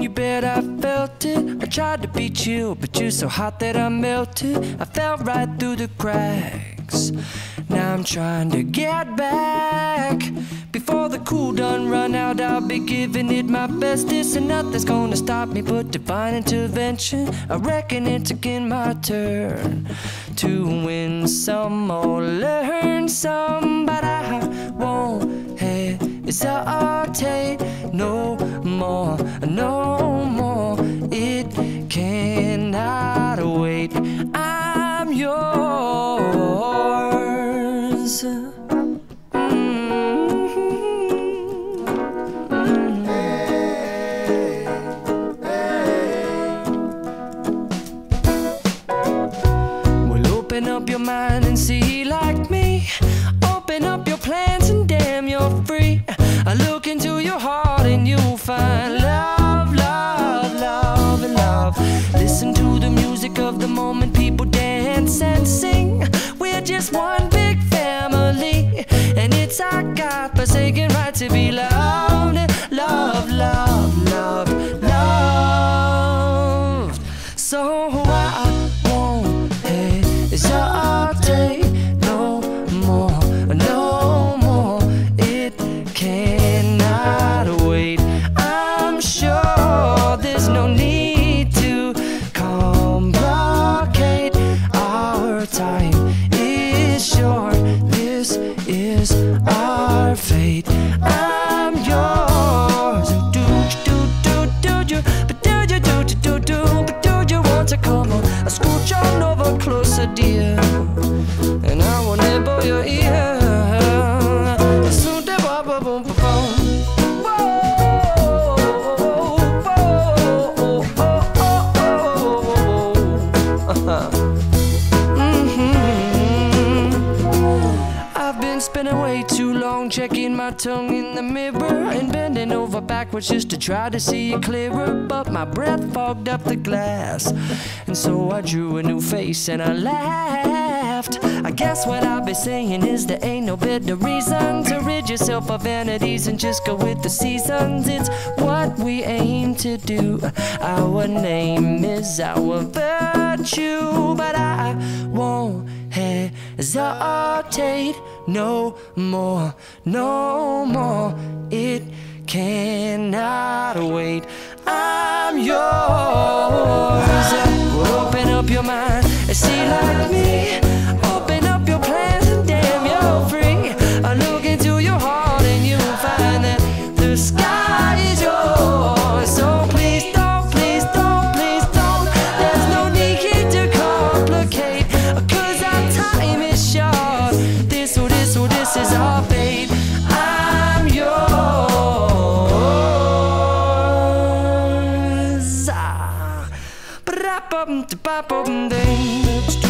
you bet I felt it. I tried to be chill, but you're so hot that I melted. I fell right through the cracks. Now I'm trying to get back. Before the cool done run out, I'll be giving it my bestest, and nothing's gonna stop me but divine intervention. I reckon it's again my turn to win some or learn some, but I won't hesitate no more, no more. It cannot wait. I'm yours. Open up your mind and see like me. Open up your plans and damn, you're free. I look into your heart and you'll find love, love, love, and love. Listen to the music of the moment, people dance and sing. We're just one big family, and it's our God-forsaken right to be loved. Love, love, love, loved. So I won't hesitate no more, no more. It cannot wait. I'm sure there's no need to complicate. Our time is short. This is our fate. I'm yours. Do you, but do you, but do you want to come on? I scooch on over closer, dear, and I will nibble your ear. I've been spending way too long checking my tongue in the mirror and bending over backwards just to try to see it clearer, but my breath fogged up the glass, and so I drew a new face and I laughed. I guess what I'll be saying is there ain't no better reason to rid yourself of vanities and just go with the seasons. It's what we aim to do. Our name is our virtue, but I won't hesitate no more, no more. It cannot wait. I'm yours. Well, open up your mind and see like me. Open up your plans and damn, you're free. I look into your heart and you'll find that the sky is yours. So please don't, please don't, please don't. There's no need to complicate, 'cause our time is short. This is our fate. I'm yours.